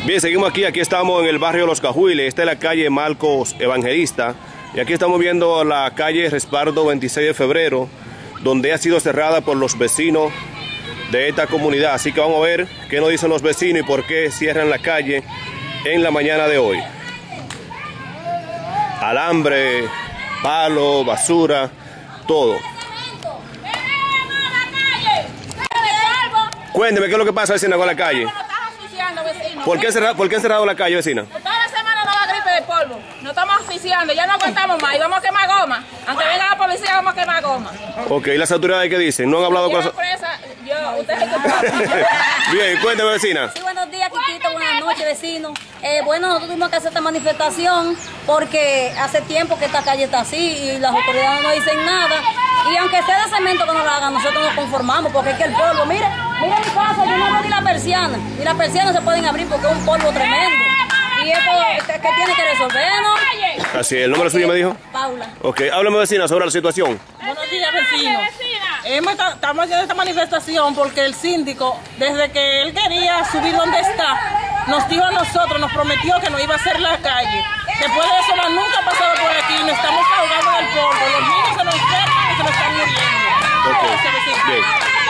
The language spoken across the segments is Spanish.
Bien, seguimos aquí estamos en el barrio Los Cajuiles. Esta es la calle Marcos Evangelista. Y aquí estamos viendo la calle Respaldo 26 de febrero, donde ha sido cerrada por los vecinos de esta comunidad. Así que vamos a ver qué nos dicen los vecinos y por qué cierran la calle en la mañana de hoy. Alambre, palo, basura, todo. Cuénteme, ¿qué es lo que pasa, vecina, con la calle? ¿Por qué han cerrado la calle, vecina? Toda la semana nos da gripe de polvo. Nos estamos asfixiando, ya no aguantamos más y vamos a quemar goma. Aunque venga la policía, vamos a quemar goma. Ok, ¿y las autoridades qué dicen? ¿No han hablado con las autoridades? Usted es el culpable. Bien, cuénteme, vecina. Sí, buenos días, Quiquito, buenas noches, vecinos. Bueno, nosotros tuvimos que hacer esta manifestación porque hace tiempo que esta calle está así y las autoridades no dicen nada. Y aunque sea de cemento que nos la hagan, nosotros nos conformamos porque es que el polvo, mira mi casa, yo no veo ni las persianas se pueden abrir porque es un polvo tremendo. Y esto que tiene que resolvernos. Así es, ¿el nombre suyo me dijo? Paula. Ok, háblame, vecina, sobre la situación. Buenos días, vecinos. Estamos haciendo esta manifestación porque el síndico, desde que él quería subir donde está, nos dijo a nosotros, nos prometió que nos iba a hacer la calle. Después de eso, nunca ha pasado por aquí, nos estamos ahogando del polvo. Los niños se nos enferman y se nos están muriendo. Ok, bien.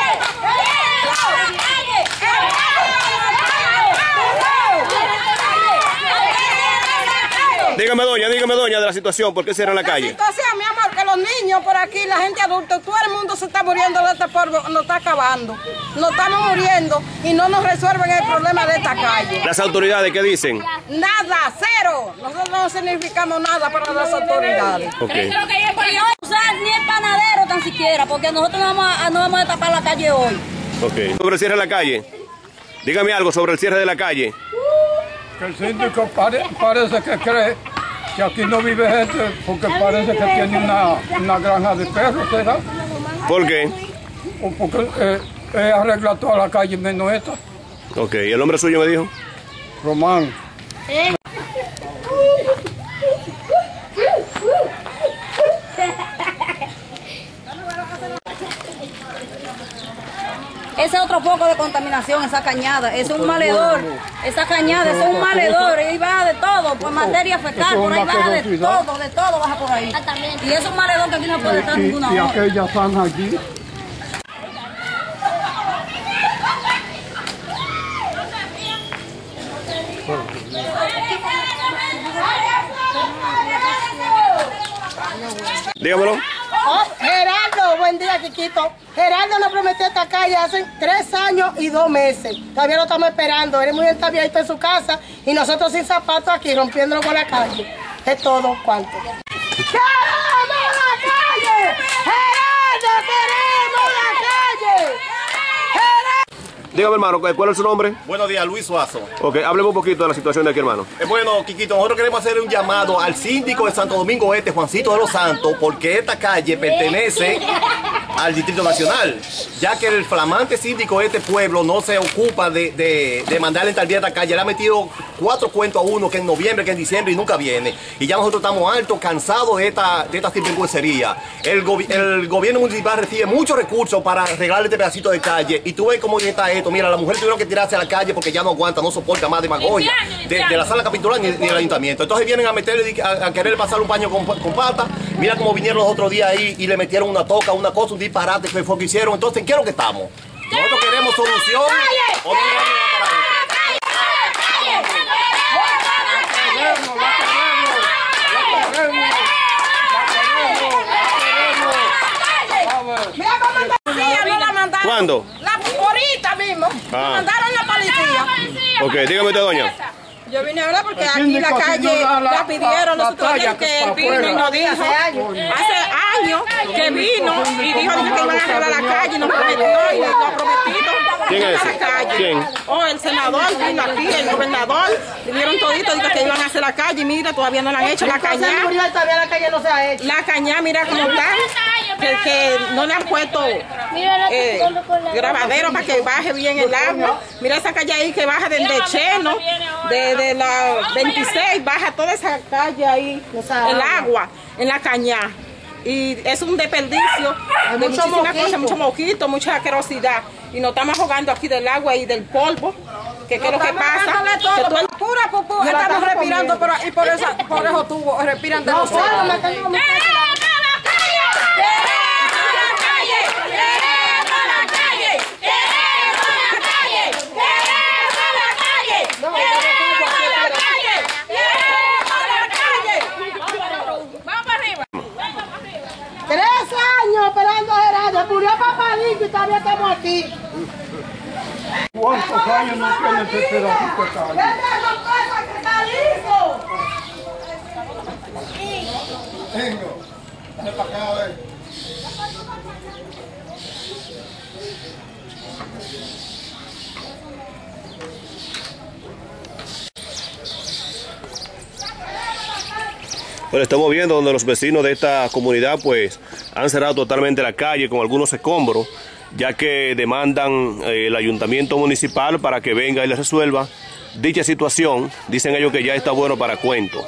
Dígame, doña, de la situación, ¿por qué cierran la calle? La situación, mi amor, que los niños por aquí, la gente adulta, todo el mundo se está muriendo de este polvo, nos está acabando. Nos estamos muriendo y no nos resuelven el problema de esta calle. ¿Las autoridades qué dicen? Nada, cero. Nosotros no significamos nada para las autoridades. Okay. Y no usar ni el panadero tan siquiera, porque nosotros no vamos a tapar la calle hoy. Ok. Sobre el cierre de la calle. Dígame algo sobre el cierre de la calle. Que el síndico parece que cree que aquí no vive gente porque parece que tiene una granja de perros, ¿verdad? ¿Por qué? O porque arregla toda la calle menos esta. Ok, ¿y el nombre suyo me dijo? Román. Ese es otro foco de contaminación, esa cañada, es un maledor, esa cañada, es un maledor, y ahí baja de todo, por materia fecal, por ahí baja de todo baja por ahí. Y es un maledor que aquí no puede estar ninguna hora. Y aquella zanja allí. Dígamelo. Gerardo, buen día, Quiquito. Gerardo nos prometió esta calle hace 3 años y 2 meses. Todavía lo estamos esperando. Él es muy entabiadito en su casa y nosotros sin zapatos aquí, rompiéndolo por la calle. Es todo cuanto. ¡Queremos la calle! ¡Gerardo, queremos la calle! Dígame, hermano, ¿cuál es su nombre? Buenos días, Luis Suazo. Ok, hábleme un poquito de la situación de aquí, hermano. Bueno, Quiquito, nosotros queremos hacer un llamado al síndico de Santo Domingo Este, Juancito de los Santos, porque esta calle pertenece al Distrito Nacional, ya que el flamante síndico de este pueblo no se ocupa de mandarle entalviar a esta calle. Le ha metido 4 cuentos a uno, que en noviembre, que en diciembre y nunca viene. Y ya nosotros estamos hartos, cansados de esta sinvergüencería. El gobierno municipal recibe muchos recursos para arreglar este pedacito de calle. Y tú ves cómo está esto. Mira, la mujer tuvieron que tirarse a la calle porque ya no aguanta, no soporta más demagogia de la sala capitular ni del ayuntamiento. Entonces vienen a meterle, a querer pasar un paño con pata. Mira cómo vinieron los otros días ahí y le metieron una toca, una cosa, un disparate que fue que hicieron. Entonces, ¿en qué es lo que estamos? Nosotros queremos solución. ¿O no ¿Cuándo? Ahorita mismo. Mandaron la policía. Ok, dígame usted, doña. Yo vine a hablar porque aquí la calle la pidieron, nosotros dijimos que él vino y nos dijo hace años que vino y dijo que iban a arreglar la calle y nos prometió y nos ha prometido ¿Quién es ese? la calle. ¿Quién? Oh, el senador vino aquí, el gobernador, vinieron toditos, dijo que iban a hacer la calle y mira, todavía no la han hecho, la caña. Todavía la calle no se ha hecho. La caña, mira cómo está, que no le han puesto grabadero para que baje bien el agua. Mira esa calle ahí que baja desde Cheno, de la 26, baja toda esa calle ahí, el agua en la caña. Y es un desperdicio de muchísimas cosas, mucho mosquito, mucha asquerosidad. Y nos estamos ahogando aquí del agua y del polvo. ¿Qué es lo que pasa? Que tú Pura pupú, estamos respirando y por esos tubos respiran de los ojos. Esperando a Gerardo, murió Papadito y todavía estamos aquí. ¿Cuántos años no tiene este pedacito de calle? ¡Que está listo! Vengo, dale para acá a ver. Bueno, estamos viendo donde los vecinos de esta comunidad pues han cerrado totalmente la calle con algunos escombros, ya que demandan el ayuntamiento municipal para que venga y les resuelva dicha situación. Dicen ellos que ya está bueno para cuento.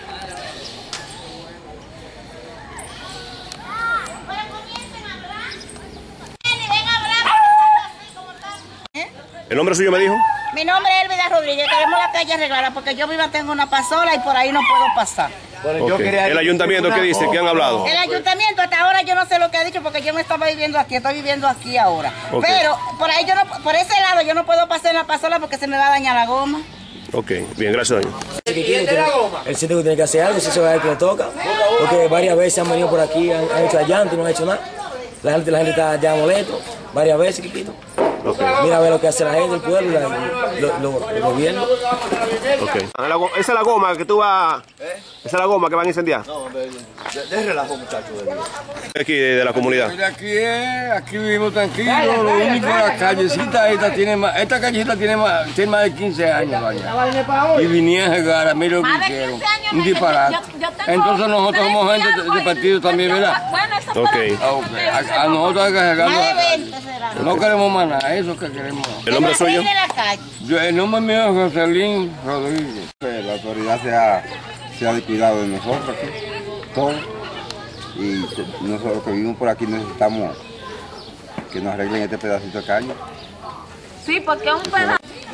¿El nombre suyo me dijo? Mi nombre es Elvida Rodríguez, queremos la calle arreglada porque yo viva tengo una pasola y por ahí no puedo pasar. Okay. ¿El ayuntamiento qué dice? ¿Qué han hablado? El ayuntamiento hasta ahora yo no sé lo que ha dicho porque yo no estaba viviendo aquí, estoy viviendo aquí ahora. Okay. Pero por ahí yo no, por ese lado yo no puedo pasar en la pasola porque se me va a dañar la goma. Ok, bien, gracias doña. El síndico tiene que hacer algo, si se va a ver que le toca, porque varias veces han venido por aquí, han hecho allante y no han hecho nada. La gente está ya molesto, varias veces, Quiquito. Okay. Mira a ver lo que hace la gente del pueblo, el gobierno. Okay. Esa es la goma que tú vas... Esa es la goma que van a incendiar. No, de relajo, muchachos. Aquí de la comunidad. Aquí vivimos tranquilos, lo único la callecita esta tiene más, esta callecita tiene más de 15 años, vaya. Y vinieron a jugar a mí lo que hicieron, un disparate. Entonces nosotros somos gente de partido también, ¿verdad? Okay. A nosotros hay que arreglarlo. No queremos más nada, eso que queremos. ¿El nombre suyo? El nombre mío es Joselín Rodríguez. La autoridad se ha descuidado de nosotros aquí, todos. Y nosotros que vivimos por aquí necesitamos que nos arreglen este pedacito de calle. Sí, porque es un pedazo.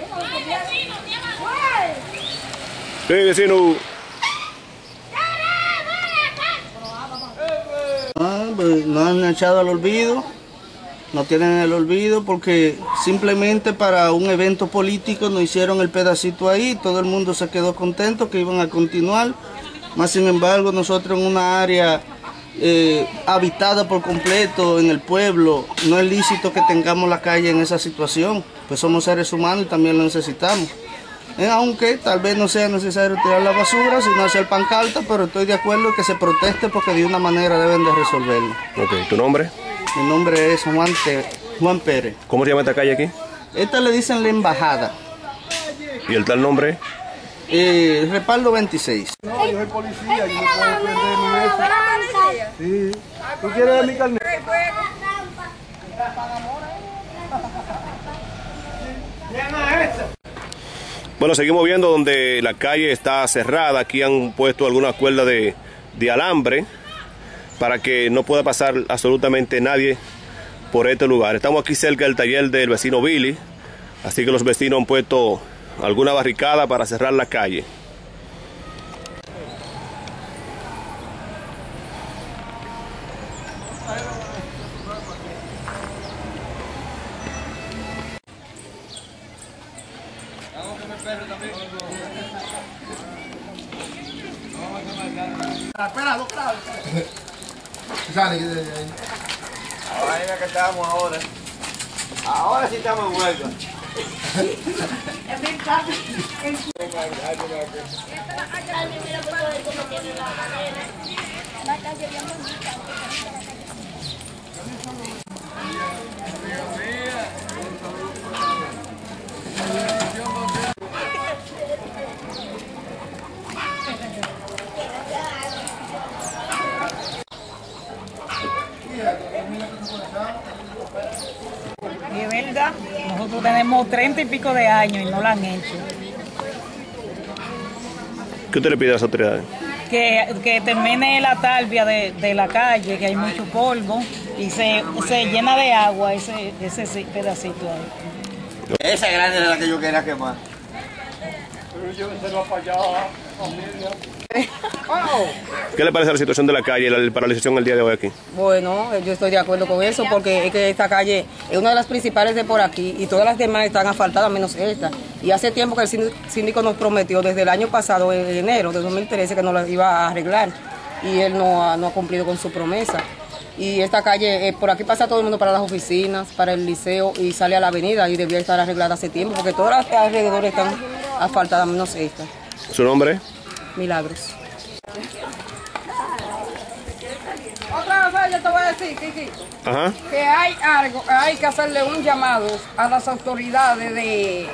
Sí, vecino. Pues nos han echado al olvido, no tienen el olvido porque simplemente para un evento político nos hicieron el pedacito ahí, todo el mundo se quedó contento que iban a continuar, más sin embargo nosotros en una área habitada por completo en el pueblo, no es lícito que tengamos la calle en esa situación, pues somos seres humanos y también lo necesitamos. Aunque tal vez no sea necesario tirar la basura, sino hacer pancarta, pero estoy de acuerdo que se proteste porque de una manera deben de resolverlo. Ok, ¿tu nombre? Mi nombre es Juan Pérez. ¿Cómo se llama esta calle aquí? Esta le dicen La Embajada. ¿Y el tal nombre? Respaldo 26. No, yo soy policía, yo no puedo defenderme de eso. Sí. ¿Tú quieres ver mi carnet? Bueno, seguimos viendo donde la calle está cerrada. Aquí han puesto algunas cuerdas de alambre para que no pueda pasar absolutamente nadie por este lugar. Estamos aquí cerca del taller del vecino Billy, así que los vecinos han puesto alguna barricada para cerrar la calle. Ahí que estamos ahora. Ahora sí estamos en huelga. Es verdad, nosotros tenemos 30 y pico de años y no lo han hecho. ¿Qué usted le pide a las autoridades? Que termine la talvia de la calle, que hay mucho polvo y se llena de agua ese pedacito ahí. Esa grande es la que yo quería quemar. ¿Qué le parece la situación de la calle, la paralización el día de hoy aquí? Bueno, yo estoy de acuerdo con eso porque es que esta calle es una de las principales de por aquí y todas las demás están asfaltadas menos esta. Y hace tiempo que el síndico nos prometió desde el año pasado, en enero de 2013, que nos la iba a arreglar y él no ha cumplido con su promesa. Y esta calle, por aquí pasa todo el mundo para las oficinas, para el liceo y sale a la avenida y debía estar arreglada hace tiempo porque todas las alrededor están asfaltadas menos esta. ¿Su nombre? Milagros. Otra cosa yo te voy a decir, Kiki, Ajá. que hay que hacerle un llamado a las autoridades de,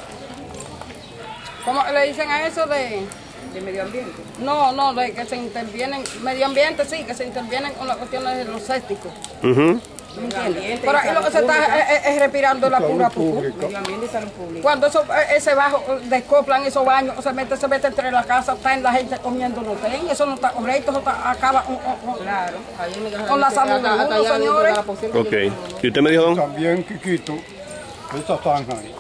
¿cómo le dicen a eso? De medio ambiente. No, de que se intervienen, medio ambiente sí, que se intervienen con las cuestiones de los sépticos. ¿Me entiendes? Pero ahí lo que se está respirando la pura pupu. Medio ambiente y salud pública. Cuando ese bajo descoplan esos baños, se mete entre la casa, está en la gente comiendo no ten, eso no está correcto, eso acaba con la salud de uno, señores. Ok. ¿Y usted me dijo, don? También, Quiquito, esta zanja ahí.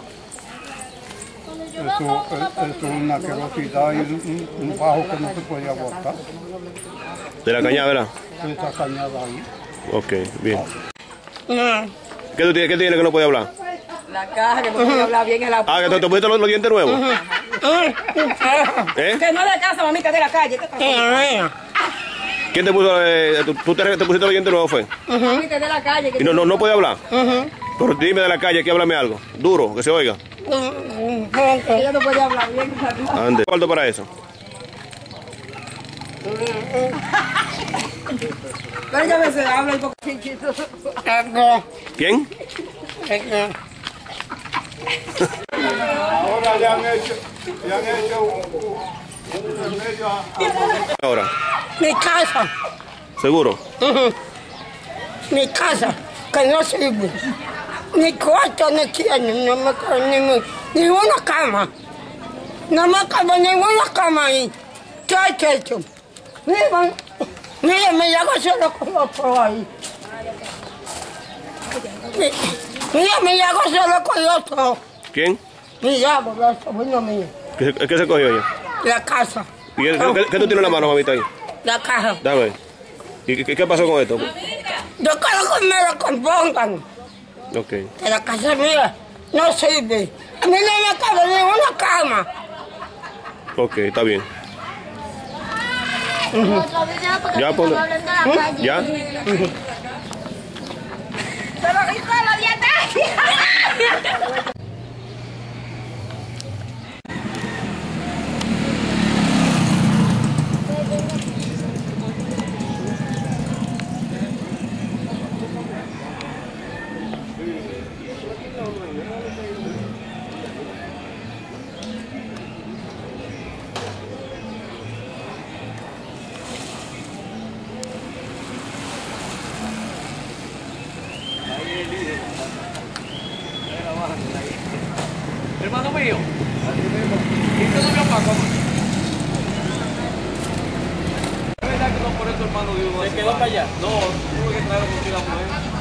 Eso es una asquerosidad y un bajo que no se podía botar. ¿De la cañada, verdad? Esa cañada ahí. Ok, bien. ¿Qué tiene que no puede hablar? La caja que no puede hablar bien en la... Ah, que te pusiste los dientes nuevos. ¿Eh? Que no es de casa, mamita, de la calle. ¿Quién te puso? ¿Tú te pusiste los dientes nuevos, fue? Mamita, de la calle. ¿Y no puede hablar? Pero dime de la calle, que háblame algo. Duro, que se oiga. Ella no puede hablar bien. Ande. ¿Cuánto para eso? Pero ya a veces habla un poquito. ¿Quién? Ahora le han hecho Ahora. Mi casa. ¿Seguro? Mi casa, que no sirve. Ni cuarto no tiene, no me cabe ni una cama. No me cabe ninguna cama ahí. ¿Qué hay hecho? Mira, me llego solo con por ahí. Mira, me llego solo con otro. ¿Quién? Me llamo, la sobrina mía. ¿Qué se cogió ella? La casa. ¿Y qué tú tienes en la mano, mamita, ahí? La caja. Dame. ¿Y qué pasó con esto? Yo quiero que me lo compongan. Ok. Que la casa mía no sirve. A mí no me cabe ni una cama. Ok, está bien. Ya, ponle. Ya. Pero ¿y con la dieta? Hermano mío, ¿y qué no me apagó? ¿Es verdad que no por eso hermano de uno? ¿Se quedó para allá? No, tuve que traerlo porque la mujer.